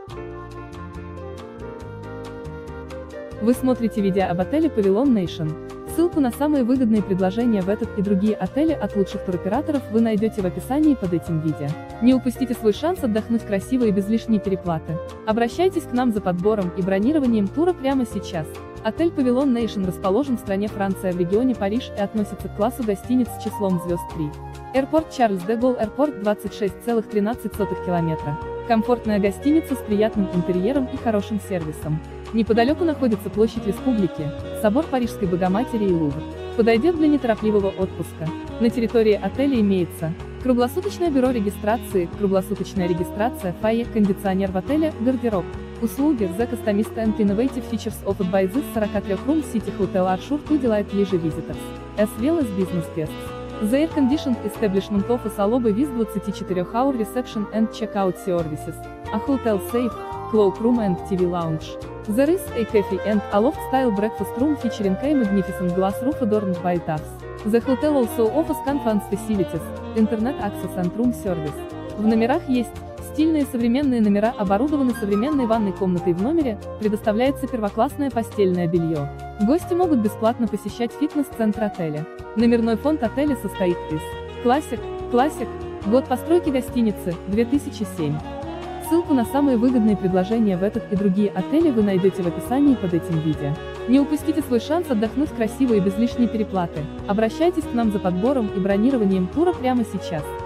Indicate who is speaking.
Speaker 1: Вы смотрите видео об отеле Pavilion Nation. Ссылку на самые выгодные предложения в этот и другие отели от лучших туроператоров вы найдете в описании под этим видео. Не упустите свой шанс отдохнуть красиво и без лишней переплаты. Обращайтесь к нам за подбором и бронированием тура прямо сейчас. Отель Pavilion Nation расположен в стране Франция в регионе Париж и относится к классу гостиниц с числом звезд 3. Аэропорт Чарльз де Голль, аэропорт 26,13 километра. Комфортная гостиница с приятным интерьером и хорошим сервисом. Неподалеку находится площадь Республики, собор Парижской Богоматери и Лувр. Подойдет для неторопливого отпуска. На территории отеля имеется круглосуточное бюро регистрации, круглосуточная регистрация, фойе, кондиционер в отеле, гардероб. Услуги The Customized and Innovative Features offered by this 43-room City Hotel are sure to delight leisure visitors, as well as business guests. The air-conditioned establishment offers a lobby with 24-hour reception and check-out services, a hotel safe, cloakroom and TV lounge. There is a cafe and a loft-style breakfast room featuring a magnificent glass roof adorned by tufts. The hotel also offers conference facilities, internet access and room service. В номерах есть стильные современные номера, оборудованы современной ванной комнатой в номере, предоставляется первоклассное постельное белье. Гости могут бесплатно посещать фитнес-центр отеля. Номерной фонд отеля состоит из Classic, год постройки гостиницы, 2007. Ссылку на самые выгодные предложения в этот и другие отели вы найдете в описании под этим видео. Не упустите свой шанс отдохнуть красиво и без лишней переплаты. Обращайтесь к нам за подбором и бронированием тура прямо сейчас.